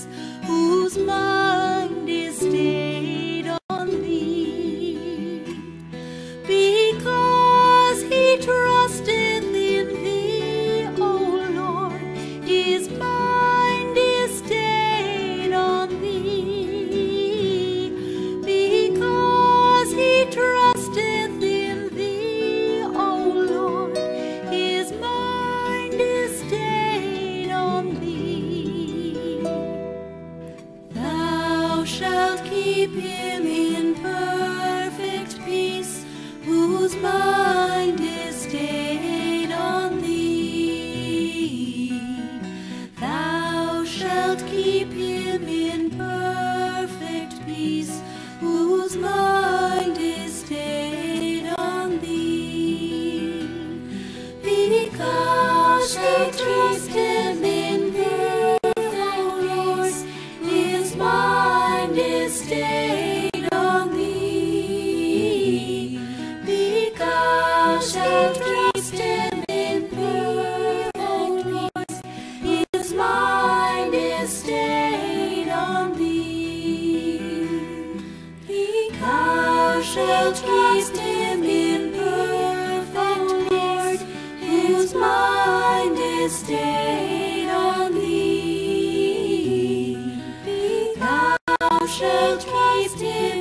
peace, whose mind is stayed on thee. Because he trusteth in thee, O Lord, his mind is stayed on thee. Because he trusteth in thee, O Lord, his mind is stayed on thee. Thou shalt keep him in perfect peace, whose mind is stayed on thee. Thou shalt keep him in perfect peace, whose mind is stayed on thee. Because he trusted in thee, O Lord, his mind is stayed on thee. Because he trusted in thee, O Lord, his mind is stayed on thee. Thou shalt keep him in perfect peace, whose mind is stayed on thee. Thou shalt keep him